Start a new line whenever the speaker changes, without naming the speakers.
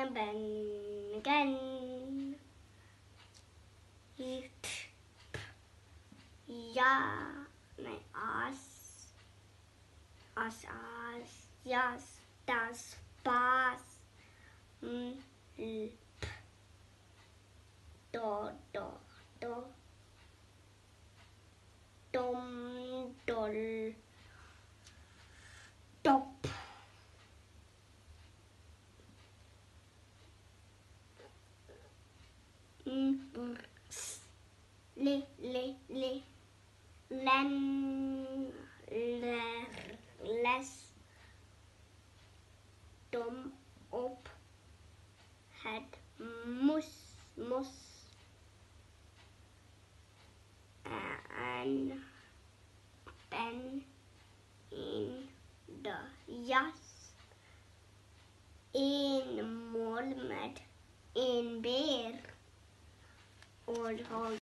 ben again. Ja, nein, as, jas, das, Bas, do, dom, dol, dop. Le, len, les, dom, op, het, mus, en, ben, in, de, jas, een mol met een beer.